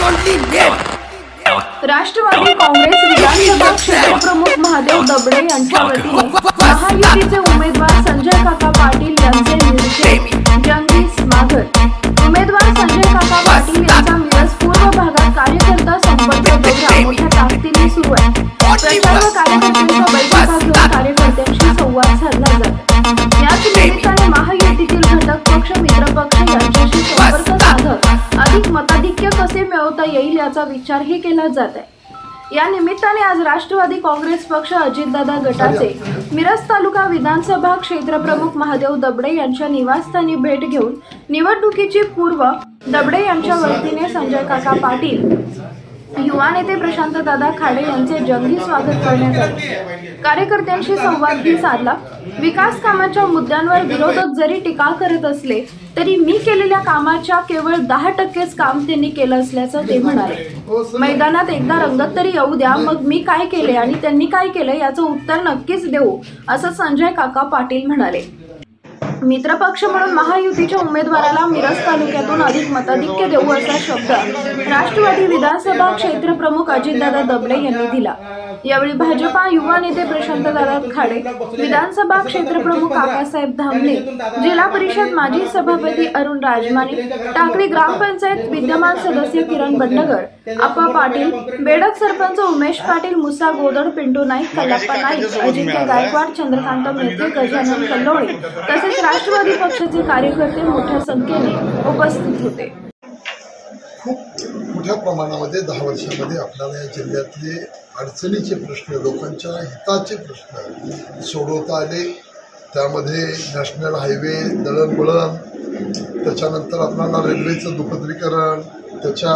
राष्ट्रवादी काँग्रेस विधानसभा क्षेत्रप्रमुख महादेव दबडे यांच्या वतीने महायुतीचे उमेदवार संजय काका पाटील यांचे जंगी स्वागत। उमेदवार संजय काका पाटील यांचा मिरज पूर्व भागात कार्यकर्ता संपर्क दौरा मोठ्या ताकदीने सुरू आहे। प्रचार व कार्यकर्त्यांच्या बैठका घेऊन कार्यकर्त्यांशी संवाद साधला जातो। याच निमित्ताने महायुतीतील घटक पक्ष मित्र पक्ष यांच्याशी संपर्क साधत अधिक मताधिक्य कसे मिळवता येईल याचा विचारही केला जात आहे। या निमित्ताने आज राष्ट्रवादी काँग्रेस पक्ष अजितदादा गटाचे मिरज तालुका विधानसभा क्षेत्रप्रमुख महादेव दबडे यांच्या निवासस्थानी भेट घेऊन निवडणुकीची पूर्व दबडे यांच्या वतीने संजय काका पाटील, युवा नेते प्रशांतदादा खाडे यांचे जंगी स्वागत करण्यात आले। कार्यकर्त्यांशी संवादही साधला। विकास कामाच्या मुद्द्यांवर विरोधक जरी टीका करत असले तरी मी केलेल्या कामाच्या केवळ 10%च काम त्यांनी केलं असल्याचं ते म्हणाले। मैदानात एकदा रंगत तरी येऊ द्या, मग मी काय केले आणि त्यांनी काय केलं याचं उत्तर नक्कीच देऊ, असं संजय काका पाटील म्हणाले। मित्रपक्ष म्हणून महायुतीच्या उमेदवाराला मिरज तालुक्यातून अधिक मताधिक्य देऊ असा शब्द राष्ट्रवादी विधानसभा क्षेत्रप्रमुख अजितदादा दबडे यांनी दिला। यावेळी भाजपा युवा नेते प्रशांतदादा खाडे, विधानसभा क्षेत्रप्रमुख आकासाहेब धामणे, जिल्हा परिषद माजी सभापती अरुण राजमाने, टाकळी ग्रामपंचायत विद्यमान सदस्य किरण बंडगर, आप्पा पाटील, बेडक सरपंच उमेश पाटील, मुसा गोदड, पिंटू नाईक, कल्लाप्पा नाईक, अजिंक्य गायकवाड, चंद्रकांत मेहते, गजानन कल्लोळे तसेच राष्ट्रवादी पक्षाचे कार्यकर्ते मोठ्या संख्येने उपस्थित होते। खूप मोठ्या प्रमाणामध्ये 10 वर्षांमध्ये आपल्याला या जिल्ह्यातले अडचणीचे प्रश्न, लोकांच्या हिताचे प्रश्न सोडवता आले। त्यामध्ये नॅशनल हायवे, दळणवळण, त्याच्यानंतर आपल्याला रेल्वेचं दुपदरीकरण, त्याच्या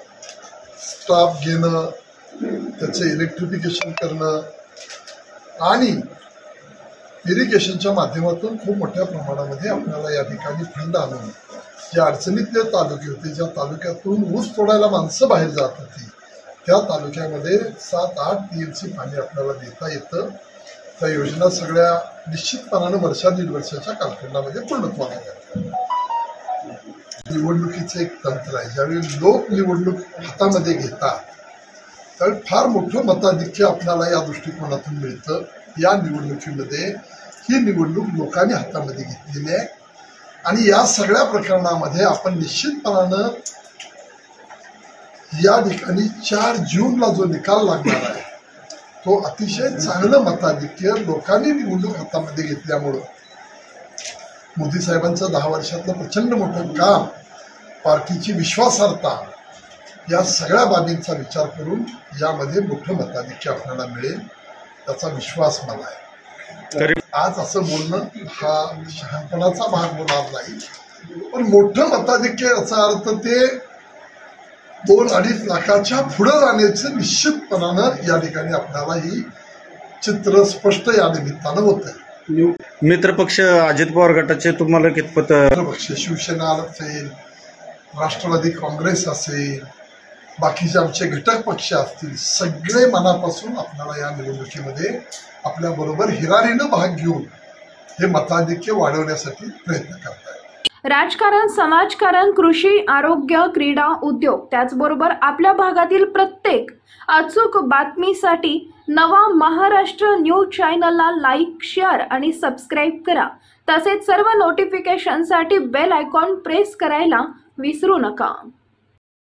स्टाफ घेणं, त्याचं इलेक्ट्रिफिकेशन करणं आणि इरिगेशनच्या माध्यमातून खूप मोठ्या प्रमाणामध्ये आपल्याला या ठिकाणी फंड आणून ज्या अडचणीतले तालुके होते, ज्या तालुक्यातून ऊस तोडायला माणसं बाहेर जात होती, त्या तालुक्यामध्ये 7-8 TMC पाणी आपल्याला देता येतं। त्या योजना सगळ्या निश्चितपणानं वर्षा-दीड वर्षाच्या कालखंडामध्ये पूर्णत्वाला येतात। निवडणुकीचं एक तंत्र आहे, ज्यावेळी लोक निवडणूक हातामध्ये घेतात त्यावेळी फार मोठं मताधिक्य आपल्याला या दृष्टिकोनातून मिळतं। या निवडणुकीमध्ये ही निवडणूक लोकांनी हातामध्ये घेतलेली आहे आणि या सगळ्या प्रकरणामध्ये आपण निश्चितपणानं या ठिकाणी 4 जूनला जो निकाल लागणार आहे तो अतिशय चांगलं मताधिक्य लोकांनी निवडणूक हातामध्ये घेतल्यामुळं मोदी साहेबांचं 10 वर्षातलं प्रचंड मोठं काम, पार्टीची विश्वासार्हता, या सगळ्या बाबींचा विचार करून यामध्ये मोठं मताधिक्य आपल्याला मिळेल त्याचा विश्वास मला आहे। आज असं बोलणं हा शहाणपणाचा भाग होणार नाही, पण मोठं मताधिक्य याचा अर्थ ते 2-2.5 लाखाच्या पुढे जाण्याचं निश्चितपणानं या ठिकाणी आपल्याला ही चित्र स्पष्ट या निमित्तानं होत आहे। मित्रपक्ष अजित पवार गटाचे तुम्हाला कितपत मित्रपक्ष शिवसेना असेल, राष्ट्रवादी काँग्रेस असेल, बाकीचे आमचे घटक पक्ष असतील, सगळे मनापासून आपल्याला या निवडणुकीमध्ये आपल्या बरोबर हिरारीनं भाग घेऊन हे मताधिक्य वाढवण्यासाठी प्रयत्न करतायत। राजकारण, समाजकारण, कृषी, आरोग्य, क्रीडा, उद्योग त्याचबरोबर आपल्या भागातील प्रत्येक अचूक बातमीसाठी नवा महाराष्ट्र न्यूज चॅनलला लाईक, शेअर आणि सबस्क्राईब करा। तसेच सर्व नोटिफिकेशनसाठी बेल आयकॉन प्रेस करायला विसरू नका।